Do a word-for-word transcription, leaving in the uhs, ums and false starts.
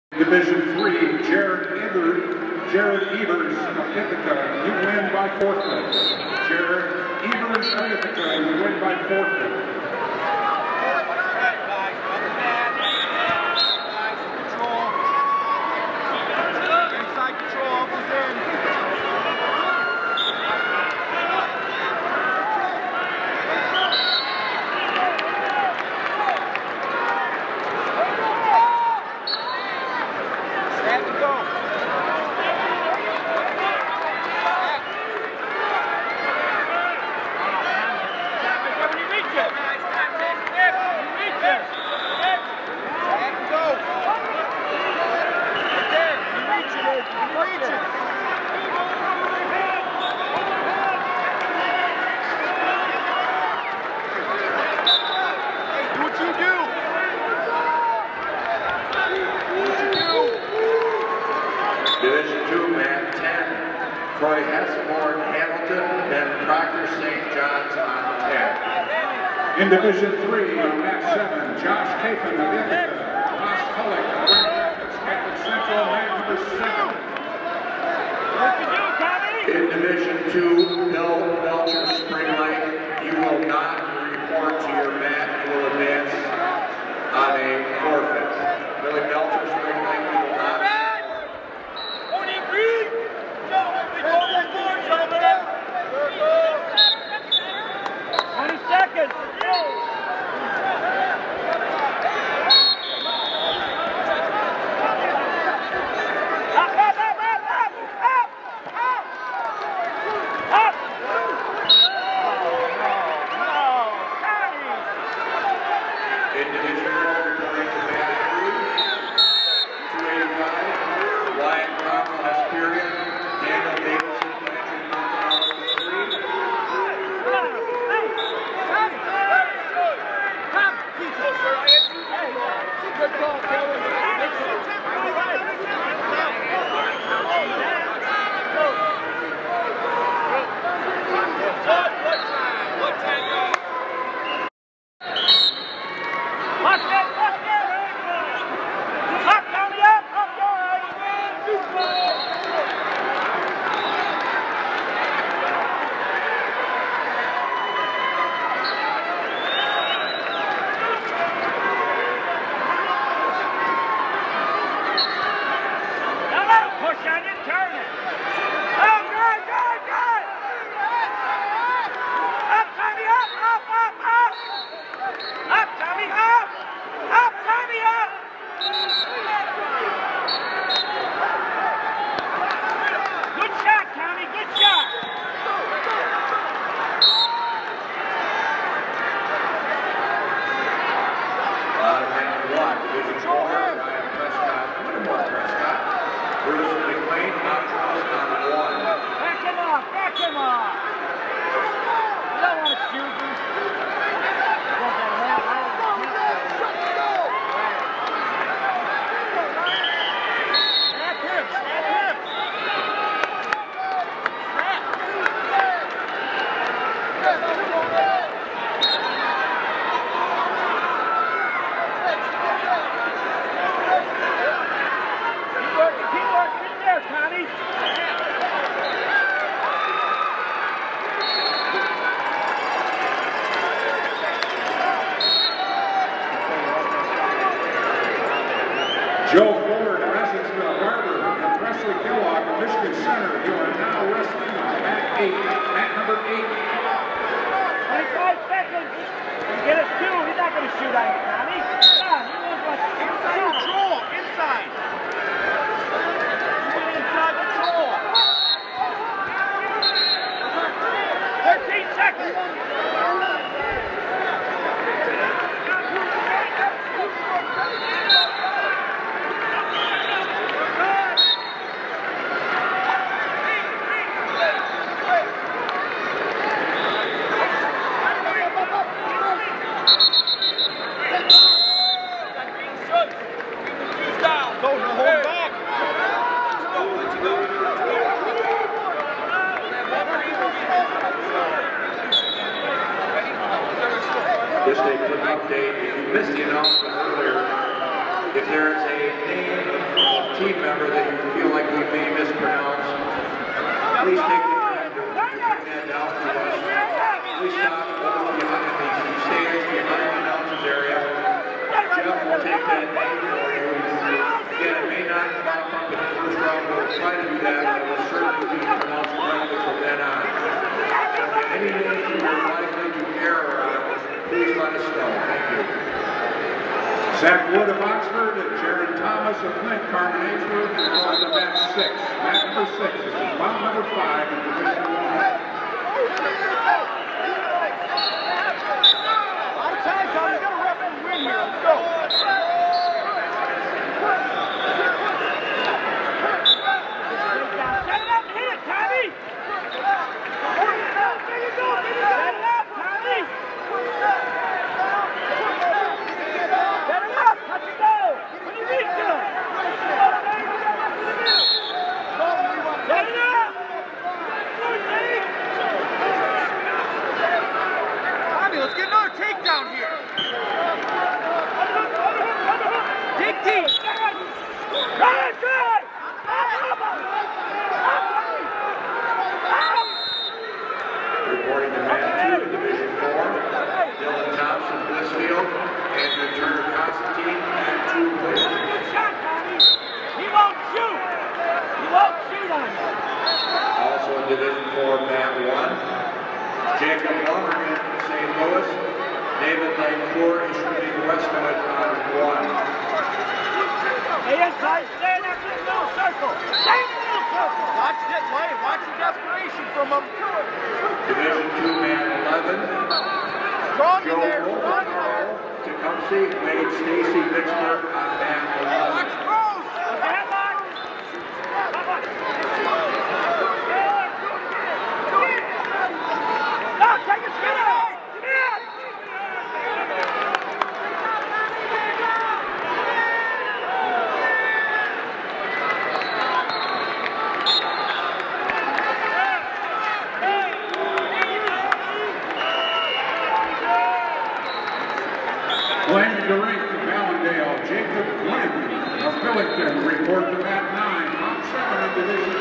Division three, Jared Evers, Jared Evers of Ithaca, you win by forfeit. Jared Evers of Ithaca, you win by forfeit. Division two, Mat ten, Troy Hesselborn, Hamilton, Ben Proctor, Saint John's on ten. In Division three, Mat seven, Josh Capon of Ithaca, Ross Hullick of Grand Rapids, Catholic Central, Mat number seven. In Division two, Bill Belcher, Spring Lake, you will not report to your mat, you will advance on a forfeit. Billy Belcher, Spring Lake, you will not. twenty seconds. Up, up, up, up, up, up, up, up. In Division four, reporting to Mat three, two eighty-five, Wyatt Crawford, Hesperian, Daniel Davidson, Patrick Montanaro, three. Good call, Taylor. Joe Ford, Evansville Harbor, and Presley Kellogg of Michigan Center, you are now wrestling on mat eight, mat number eight. twenty-five seconds. You get us two. He's not going to shoot on you, Tommy. Come on. Inside control. Inside. You get inside control. thirteen seconds. Just a quick update. If you missed the announcement earlier, if there is a name team member that you feel like we may mispronounce, please take the time to bring that down to us. Please stop over behind the stands behind the announcer's area. Jeff will take that name for you. Again, it may not pop up in the first round, but we'll try to do that, and it will certainly be pronounced correctly from then on. Any names you are likely to error on, please let us know. Thank you. Zach Wood of Oxford and Jared Thomas of Flint, Carmen Ainsworth, and on the mat six. Mat number six is bout number five in Division One. A lot of time, Tommy. You got to ref and win here. Let's go. Set it up and hit it, Tommy. There you go. There you go. Set it up, Tommy. Set it up. Touch it go. When you reach him. Set it up. Tommy, let's get another takedown here. Dig deep. Right side. Reporting to man two in Division four, Dylan Thompson, Blissfield, Andrew Turner, Constantine, and two players. Good shot, Tommy. He won't shoot. He won't shoot on you. Also in Division four, mat one, Jacob Lumberman from Saint Louis, David Langford is shooting Westwood on one. Stay inside, stay in that little circle. Stay in the little circle. Watch it, Wayne. Watch the desperation from him. Division two, mat eleven, Strong in Joe there, strong in there. Tecumseh, Wade Stacy, Vicksburg on mat eleven. Watch Rose. Headlock. No, take your skin off. Come here. Glenn DeRink of Allendale, Jacob Glenn of Billington report to mat nine, bout seven in Division